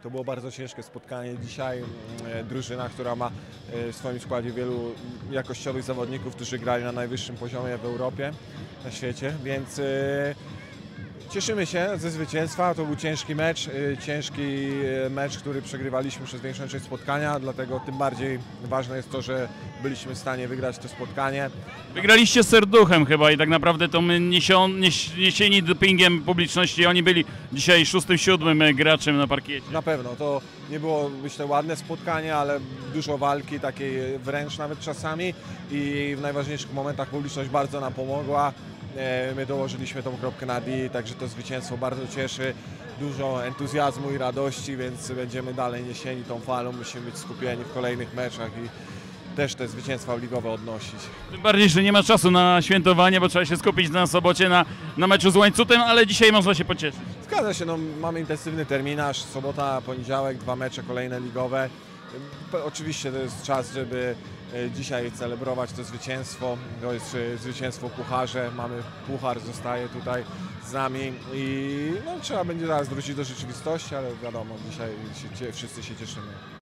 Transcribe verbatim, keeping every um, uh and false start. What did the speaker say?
To było bardzo ciężkie spotkanie dzisiaj. Drużyna, która ma w swoim składzie wielu jakościowych zawodników, którzy grali na najwyższym poziomie w Europie, na świecie, więc cieszymy się ze zwycięstwa. To był ciężki mecz, ciężki mecz, który przegrywaliśmy przez większą część spotkania, dlatego tym bardziej ważne jest to, że byliśmy w stanie wygrać to spotkanie. Wygraliście z serduchem chyba i tak naprawdę to my niesion, nies, niesieni dopingiem publiczności, oni byli dzisiaj szóstym, siódmym graczem na parkiecie. Na pewno, to nie było, myślę, ładne spotkanie, ale dużo walki, takiej wręcz nawet czasami i w najważniejszych momentach publiczność bardzo nam pomogła. My dołożyliśmy tą kropkę na D, także to zwycięstwo bardzo cieszy. Dużo entuzjazmu i radości, więc będziemy dalej niesieni tą falą. Musimy być skupieni w kolejnych meczach i też te zwycięstwa ligowe odnosić. Tym bardziej, że nie ma czasu na świętowanie, bo trzeba się skupić na sobocie na, na meczu z Łańcutem, ale dzisiaj można się pocieszyć. Zgadza się, no, mamy intensywny terminarz, sobota, poniedziałek, dwa mecze kolejne ligowe. Oczywiście to jest czas, żeby dzisiaj celebrować to zwycięstwo. To jest zwycięstwo w pucharze. Mamy puchar, zostaje tutaj z nami i no, trzeba będzie zaraz wrócić do rzeczywistości, ale wiadomo, dzisiaj się, wszyscy się cieszymy.